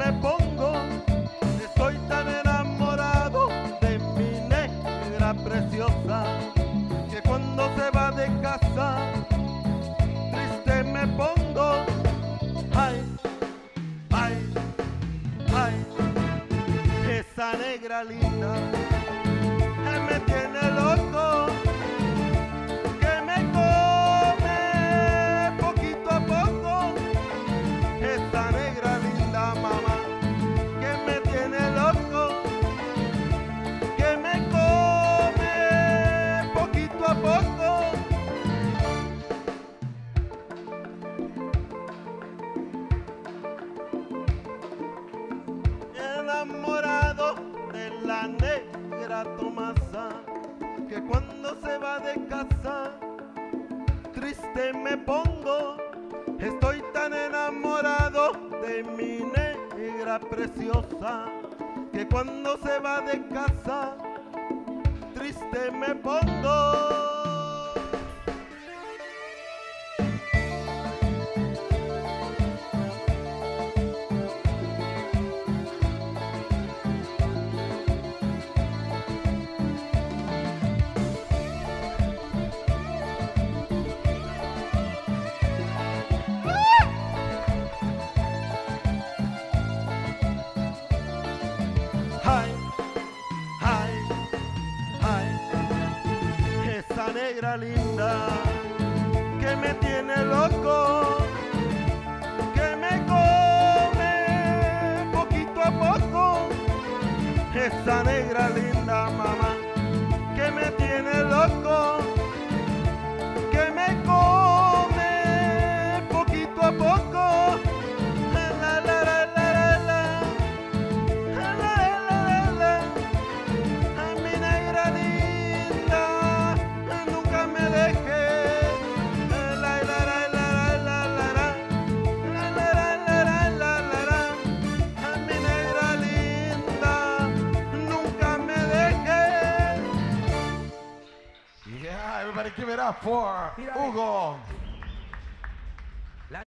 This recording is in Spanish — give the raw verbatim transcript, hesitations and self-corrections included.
me pongo, estoy tan enamorado de mi negra preciosa, que cuando se va de casa, triste me pongo. Ay, ay, ay, esa negra linda me tiene loco, que me come poquito a poco. Esa negra linda mamá que me tiene loco, que me come poquito a poco. Enamorado de la negra Tomasa, que cuando se va de casa, triste me pongo. Estoy tan enamorado de mi negra preciosa, que cuando se va de casa, triste me pongo. Ay, ay, ay, esa negra linda que me tiene loco, que me come poquito a poco. Esa negra linda mamá que me tiene loco, que me come poquito a poco. La, la, la, la, la, la, la, la. A mi negra linda, nunca me dejes. La, la, la, la, la, la, la. La, la, la, la, la, la, la. A mi negra linda, nunca me dejes. Yeah, everybody give it up for Hugo.